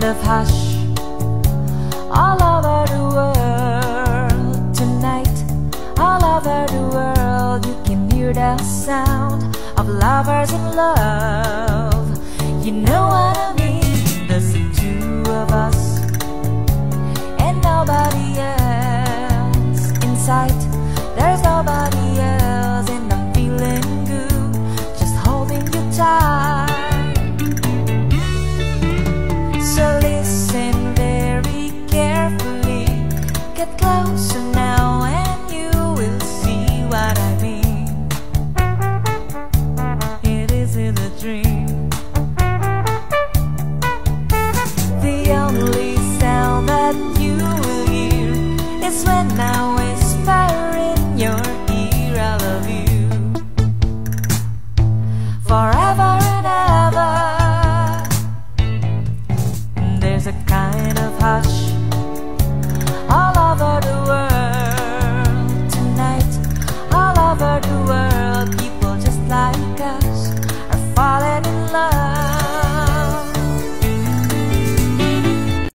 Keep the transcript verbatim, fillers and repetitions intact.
of hush all over the world tonight. All over the world you can hear the sound of lovers in love.